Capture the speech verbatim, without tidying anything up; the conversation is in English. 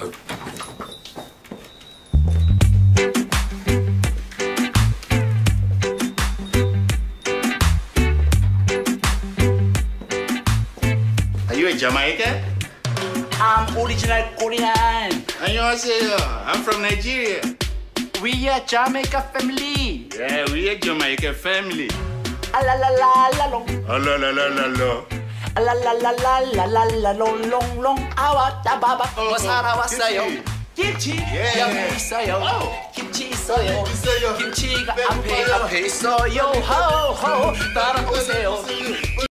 Are you a Jamaican? I'm original Korean. 안녕하세요. I'm from Nigeria. We are Jamaican family. Yeah, we a Jamaican family. A la la la la long. Oh, la la la la la. A la la la la la la la long long long. 아왔다 바바. 뭐 사러 왔어요? 김치. Yeah. 여기 있어요. Oh. 김치 있어요. 있어요. 김치가 배고파요. 앞에 앞에 있어요. 호호 따라오세요.